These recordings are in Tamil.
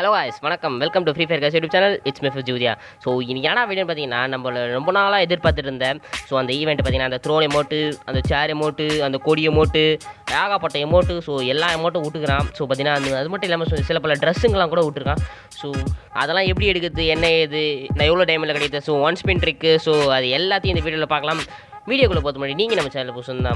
ஹலோ காய்ஸ், வணக்கம். Welcome to free fire guys YouTube channel. It's மிஃபர் ஜூதியா. ஸோ இன்னைக்கு என்ன வீடியோன்னு பார்த்தீங்கன்னா, நம்ம ரொம்ப நாளாக எதிர்பார்த்துட்டு இருந்தேன். ஸோ அந்த ஈவெண்ட் பார்த்தீங்கன்னா, அந்த த்ரோன் எமோட்டு, அந்த சேர் எமோட்டு, அந்த கொடி எமோட்டு, ஏகப்பட்ட எமோட்டு, ஸோ எல்லா எமோட்டும் விட்டுக்கிறான். ஸோ பார்த்தீங்கன்னா அது மட்டும் இல்லாமல் சில பல ட்ரெஸ்ஸுங்கெலாம் கூட விட்டுருக்கான். ஸோ அதெல்லாம் எப்படி எடுக்குது, என்ன ஏது, நான் எவ்வளோ டைமில் கிடைக்குது, so one spin trick, so அது எல்லாத்தையும் இந்த வீடியோவில் பார்க்கலாம். வீடியோக்குள்ளே போகிறது முன்னாடி நீங்கள் நம்ம சேனலில் புதுசு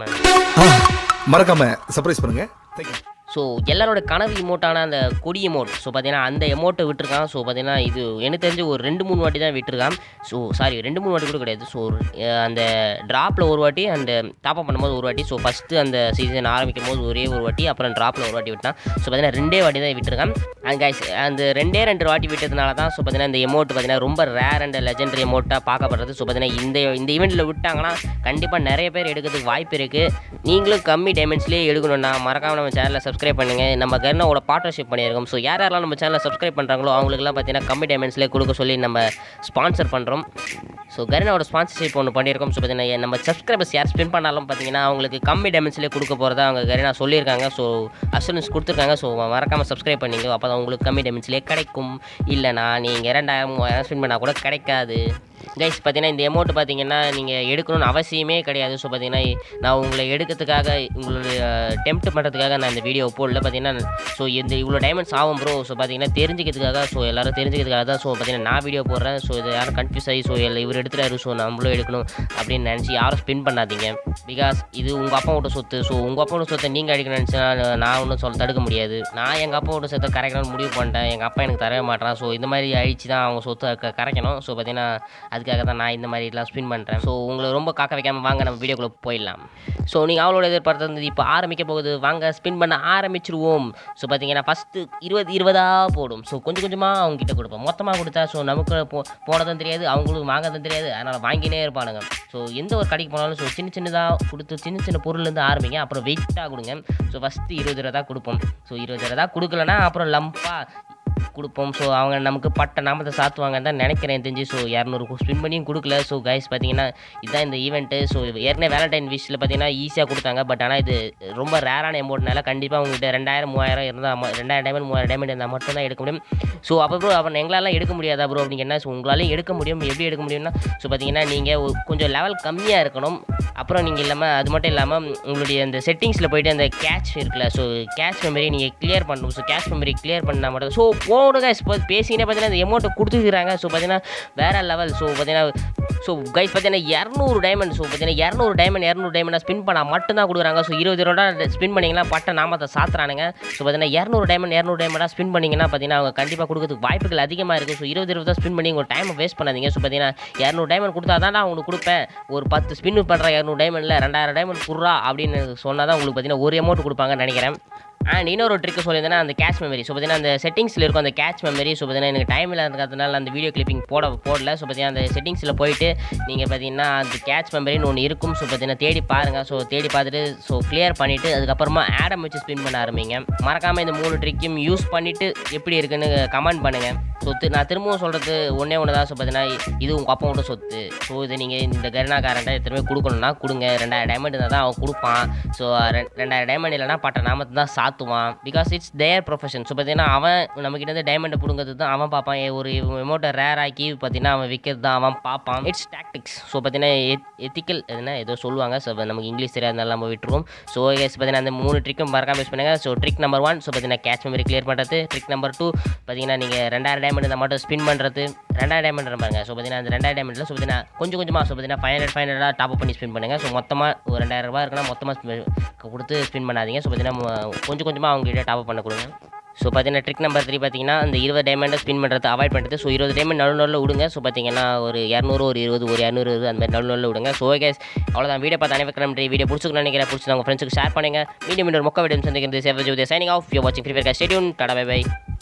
மறக்காம சர்ப்ரைஸ் பண்ணுங்கள். தேங்க்யூ. ஸோ எல்லாரோட கனவு எமோட்டான அந்த கொடி எமோட், ஸோ பார்த்தீங்கன்னா அந்த எமோட்டை விட்டுருக்கான். ஸோ பார்த்தீங்கன்னா இது எனக்கு தெரிஞ்சு ஒரு 2-3 வாட்டி தான் விட்டுருக்கான். ஸோ சாரி 2-3 வாட்டி கூட கிடையாது. ஸோ அந்த ட்ராப்பில் ஒரு வாட்டி, அந்த டாப்அப் பண்ணும்போது ஒரு வாட்டி, ஸோ ஃபஸ்ட்டு அந்த சீசன் ஆரம்பிக்கும் போது ஒரே ஒரு வாட்டி, அப்புறம் ட்ராப்பில் ஒரு வாட்டி விட்டான். ஸோ பார்த்தீங்கன்னா 2 வாட்டி தான் விட்டுருக்கான். அண்ட் கைஸ் அந்த 2 வாட்டி விட்டதுனால தான் ஸோ பார்த்தீங்கன்னா இந்த எமோட் பார்த்தீங்கன்னா ரொம்ப ரேர் அண்ட் லெஜெண்டரி எமோட்டாக பார்க்கப்படுறது. ஸோ பார்த்தீங்கன்னா இந்த ஈவெண்ட்டில் விட்டாங்கன்னா கண்டிப்பாக நிறைய பேர் எடுக்கிறதுக்கு வாய்ப்பு இருக்குது. நீங்களும் கம்மி டைமண்ட்ஸ்லேயே எடுக்கணும்னா மறக்காமல் நம்ம சேனலில் சப்ஸ்கிரைப் பண்ணுங்கள். நம்ம கர்னாவோட பார்ட்னர்ஷிப் பண்ணியிருக்கோம். ஸோ யாரெல்லாம் நம்ம சேனலில் சப்ஸ்கிரைப் பண்ணுறாங்களோ அவங்களுக்குலாம் பார்த்தீங்கன்னா கம்மி டைமண்ட்ஸ்லேயே கொடுக்க சொல்லி நம்ம ஸ்பான்சர் பண்ணுறோம். ஸோ கர்னாவோட ஸ்பான்சர்ஷிப் ஒன்று பண்ணியிருக்கோம். ஸோ பார்த்தீங்கன்னா நம்ம சப்ஸ்கிரைபர்ஸ் யார் ஸ்பெண்ட் பண்ணாலும் பார்த்தீங்கன்னா அவங்களுக்கு கம்மி டைமண்ட்ஸ்லேயே கொடுக்க போகிறதா அவங்க கர்னா சொல்லியிருக்காங்க. ஸோ அஷூரன்ஸ் கொடுத்துருக்காங்க. ஸோ மறக்காமல் சப்ஸ்கிரைப் பண்ணிங்க. அப்போ தான் உங்களுக்கு கம்மி டைமண்ட்ஸ்லேயே கிடைக்கும். இல்லைனா நீங்கள் 2000-3000 ஸ்பெண்ட் பண்ணால் கூட கிடைக்காது. கைஸ் பார்த்தீங்கன்னா இந்த அமௌண்ட் பார்த்தீங்கன்னா நீங்கள் எடுக்கணும்னு அவசியமே கிடையாது. ஸோ பார்த்தீங்கன்னா நான் உங்களை எடுக்கிறதுக்காக, உங்களுடைய டெம்ப்ட் பண்ணுறதுக்காக நான் இந்த வீடியோ போடல. பார்த்தீங்கன்னா ஸோ இந்த இவ்வளோ டைமண்ட்ஸ் ஆகும் ப்ரோ. ஸோ பார்த்தீங்கன்னா தெரிஞ்சுக்கிறதுக்காக, ஸோ எல்லோரும் தெரிஞ்சுக்கிறதுக்காக தான் ஸோ பார்த்தீங்கன்னா நான் வீடியோ போடுறேன். ஸோ இது யாரும் கன்ஃபியூஸ் ஆகி ஸோ இவர் எடுத்துட்டாரு ஸோ நம்மளும் எடுக்கணும் அப்படின்னு நினச்சி யாரும் ஸ்பின் பண்ணாதீங்க. பிகாஸ் இது உங்கள் அப்பாவோட சொத்து. ஸோ உங்கள் அப்பாவோட சொத்தை நீங்கள் அடிக்கணும்னு நினச்சா நான் ஒன்றும் தடுக்க முடியாது. நான் எங்கள் அப்பாவோட சொத்தை கரைக்கணும்னு முடிவு பண்ணிட்டேன். எங்கள் அப்பா எனக்கு தரவே மாட்டேறான். ஸோ இந்த மாதிரி அழிச்சு தான் அவங்க சொத்தை கரைக்கணும். ஸோ பார்த்தீங்கன்னா அதுக்காக தான் நான் இந்த மாதிரிலாம் ஸ்பின் பண்ணுறேன். ஸோ உங்களை ரொம்ப காக்க வைக்காமல் வாங்க நம்ம வீடியோக்குள்ளே போயிடலாம். ஸோ நீங்கள் அவளோட எதிர்பார்த்தது இப்போ ஆரம்பிக்க போகுது. வாங்க ஸ்பின் பண்ண ஆரம்பிச்சிருவோம். ஸோ பார்த்தீங்கன்னா ஃபஸ்ட்டு 20 போடும். ஸோ கொஞ்சம் கொஞ்சமாக அவங்ககிட்ட கொடுப்போம். மொத்தமாக கொடுத்தா ஸோ நமக்கு போனதும் தெரியாது, அவங்களுக்கு வாங்கதும் தெரியாது. அதனால் வாங்கினே இருப்பானுங்க. ஸோ எந்த ஒரு கடைக்கு போனாலும் ஸோ சின்னதாக கொடுத்து சின்ன பொருள்லேருந்து ஆரம்பிங்க. அப்புறம் வெயிட்டாக கொடுங்க. ஸோ ஃபஸ்ட்டு 20 தான் கொடுப்போம். ஸோ 20 கொடுக்கலன்னா அப்புறம் லம்பாக கொடுப்போம். ஸோ அவங்க நமக்கு பட்ட நாமத்தை சாத்துவாங்கன்னு தான் நினைக்கிறேன் தெரிஞ்சு. ஸோ 200 ஸ்பின் பண்ணியும் கொடுக்கல. ஸோ கைஸ் பார்த்தீங்கன்னா இதுதான் இந்த ஈவெண்ட்டு. ஸோ ஏற்கனவே வேலண்டைன் விஷில் பார்த்தீங்கன்னா ஈஸியாக கொடுத்தாங்க. பட் ஆனால் இது ரொம்ப ரேரான அமௌண்ட்னால கண்டிப்பாக உங்கள்கிட்ட 2000-3000 இருந்தால் 2000 டைமண்ட் 3000 டைமண்ட் இருந்தால் மட்டும் தான் எடுக்க முடியும். ஸோ அப்போ ப்ரோ அவன் எங்களால் எடுக்க முடியாதா ப்ரோ அப்படிங்கன்னா, ஸோ உங்களாலையும் எடுக்க முடியும். எப்படி எடுக்க முடியும்னா ஸோ பார்த்தீங்கன்னா நீங்கள் கொஞ்சம் லெவல் கம்மியாக இருக்கணும். அப்புறம் நீங்கள் இல்லாமல் அது மட்டும் இல்லாமல் உங்களுடைய அந்த செட்டிங்ஸில் போய்ட்டு அந்த கேட்ச் இருக்குல்ல, ஸோ கேட்ச் மெமரி நீங்கள் கிளியர் பண்ணணும். ஸோ கேட்ச் மெமரி கிளியர் பண்ணால் மட்டும் ஸோ போடுங்க. இப்போ பேசினே பார்த்தீங்கன்னா இந்த அமௌண்ட்டை கொடுத்துக்கிறாங்க. ஸோ பார்த்தீங்கன்னா வேறு லெவல். ஸோ பார்த்தீங்கன்னா ஸோ கைஸ் பார்த்தீங்கன்னா 200 டைமண்ட். ஸோ பார்த்தீங்கன்னா 200 டைமண்டாக ஸ்பின் பண்ணால் மட்டும்தான் கொடுக்குறாங்க. ஸோ 20 ஸ்பின் பண்ணிங்கன்னா பட்ட நாமத்தை சாத்துறானுங்க. ஸோ பார்த்தீங்கன்னா 200 டைமண்டாக ஸ்பின் பண்ணிங்கன்னா பார்த்தீங்கன்னா அவங்க கண்டிப்பாக கொடுக்கறதுக்கு வாய்ப்புகள் அதிகமாக இருக்குது. ஸோ 20 ஸ்பின் பண்ணி உங்கள் டைமை வேஸ்ட் பண்ணாதீங்க. ஸோ பார்த்தீங்கன்னா 200 டைமண்ட் கொடுத்தா தான் நான் உங்களுக்கு கொடுப்பேன். ஒரு 10 ஸ்பின் பண்ணுறேன் 200 டைமண்டில் 2000 டைமண்ட் குர்ரா அப்படின்னு சொன்னால் தான் உங்களுக்கு பார்த்தீங்கன்னா ஒரு அமௌண்ட் கொடுப்பாங்கன்னு நினைக்கிறேன். அண்ட் இன்னொரு ட்ரிக்கு சொல்லியிருந்தேன்னா அந்த கேட்ச் மெமரி. ஸோ பார்த்தீங்கன்னா அந்த செட்டிங்ஸில் இருக்கும் அந்த கேட்ச் மெமரி. ஸோ பார்த்தீங்கன்னா எனக்கு டைம் இல்லாததுனால அந்த வீடியோ கிளிப்பிங் போடல. ஸோ பார்த்தீங்கன்னா அந்த செட்டிங்ஸில் போயிட்டு நீங்கள் பார்த்தீங்கன்னா அந்த கேட்ச் மெமரின்னு ஒன்று இருக்கும். ஸோ பார்த்தீங்கன்னா தேடி பாருங்கள். ஸோ தேடி பார்த்துட்டு ஸோ கிளியர் பண்ணிவிட்டு அதுக்கப்புறமா ஆடம் வச்சு ஸ்பின் பண்ண ஆரம்பிங்க. மறக்காமல் இந்த 3 ட்ரிக்கையும் யூஸ் பண்ணிவிட்டு எப்படி இருக்குன்னு கமெண்ட் பண்ணுங்கள். ஸோ நான் திரும்பவும் சொல்கிறது ஒன்றே தான். ஸோ பார்த்தீங்கன்னா இது உங்கள் அப்பாவோட சொத்து. ஸோ இது நீங்கள் இந்த கர்னாக்காரன்ட்ட திரும்ப கொடுக்கணும்னா கொடுங்க. 2000 டைமண்ட் இருந்தால் தான் அவன் கொடுப்பான். ஸோ 2000 டைமண்ட் இல்லைனா பட்ட நாமத்தை தான் சாத்துவான். Because it's their profession. So பார்த்தீங்கன்னா அவன் நம்மக்கிட்ட டைமண்டை பிடுங்கிறது தான் அவன் பார்ப்பான். ஒரு அமௌண்ட்டை ரேர் ஆக்கி பார்த்தீங்கன்னா அவன் விற்கிறது தான் அவன் பார்ப்பான். It's tactics. ஸோ பார்த்தீங்கன்னா எத்திக்கல் எதுனா ஏதோ சொல்லுவாங்க. ஸோ நமக்கு இங்கிலீஷ் தெரியாதனால நம்ம விட்டுருவோம். ஸோ கேஸ் பார்த்தீங்கன்னா அந்த 3 ட்ரிக்கும் மறக்காம யூஸ் பண்ணுங்கள். ஸோ ட்ரிக் நம்பர் 1 ஸோ பார்த்தீங்கன்னா கேட்ச் மெமரி கிளியர் பண்ணுறது. ட்ரிக் நம்பர் 2 பார்த்தீங்கன்னா நீங்கள் 2000 டைமண்ட் இருந்தால் மட்டும் ஸ்பின் பண்ணுறது. 2000 டைமண்ட் பாருங்க. ஸோ பார்த்தீங்கன்னா அந்த 2000 டைமண்ட்டில் ஸோ பார்த்தீங்கன்னா கொஞ்சம் கொஞ்சமாக ஸோ பார்த்தீங்கன்னா 500 டாப் பண்ணி ஸ்பின் பண்ணுங்கள். ஸோ மொத்தமாக ஒரு 2000 ரூபா இருக்குன்னா மொத்தமாக கொடுத்து ஸ்பின் பண்ணாதீங்க. ஸோ பார்த்தீங்கன்னா கொஞ்சம் கொஞ்சமாக அவங்ககிட்ட டாப் பண்ண கொடுங்க. ஸோ பார்த்தீங்கன்னா ட்ரிக் நம்பர் 3 பார்த்தீங்கன்னா அந்த 20 டைமண்டை ஸ்பின் பண்ணுறது அவாய்ட் பண்ணுறது. ஸோ 20 டைமண்ட் நடுநடுவில் விடுங்க. ஸோ பார்த்தீங்கன்னா ஒரு 200 ஒரு 20 ஒரு 220 அந்த மாதிரி நடுநடுவில் விடுங்க. ஸோ கேஸ் அவ்வளோதான். வீடியோ பார்த்து அனைவருக்கும் வீடியோ பிடிச்சிக்கணும்னு நினைக்கிறேன். பிடிச்சி உங்கள் ஃப்ரெண்ட்ஸுக்கு ஷேர் பண்ணுங்கள். மீண்டும் ஒரு மொக்க வீடியோ சந்திக்கிறது சேவ் ஜோதியா சைனிங் ஆஃப். யூ வாட்சிங் ஃப்ரீ ஃபயர். Stay tune. டாடா பை பை.